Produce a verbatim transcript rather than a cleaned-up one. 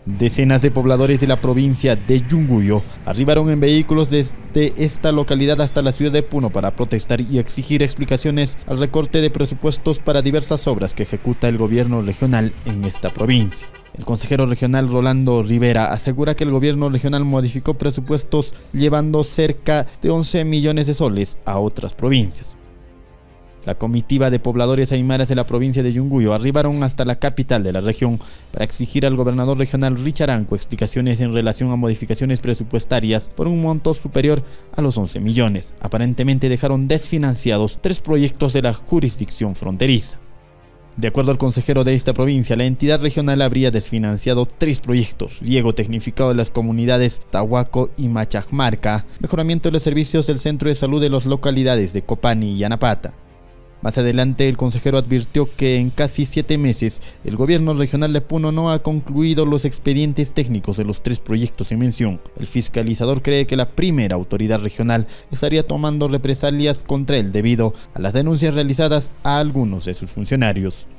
Decenas de pobladores de la provincia de Yunguyo arribaron en vehículos desde esta localidad hasta la ciudad de Puno para protestar y exigir explicaciones al recorte de presupuestos para diversas obras que ejecuta el gobierno regional en esta provincia. El consejero regional Rolando Rivera asegura que el gobierno regional modificó presupuestos llevando cerca de once millones de soles a otras provincias. La comitiva de pobladores aymaras de la provincia de Yunguyo arribaron hasta la capital de la región para exigir al gobernador regional Richard Anco explicaciones en relación a modificaciones presupuestarias por un monto superior a los once millones. Aparentemente dejaron desfinanciados tres proyectos de la jurisdicción fronteriza. De acuerdo al consejero de esta provincia, la entidad regional habría desfinanciado tres proyectos: riego tecnificado de las comunidades Tahuaco y Machajmarca, mejoramiento de los servicios del centro de salud de las localidades de Copani y Anapata. Más adelante, el consejero advirtió que en casi siete meses el gobierno regional de Puno no ha concluido los expedientes técnicos de los tres proyectos en mención. El fiscalizador cree que la primera autoridad regional estaría tomando represalias contra él debido a las denuncias realizadas a algunos de sus funcionarios.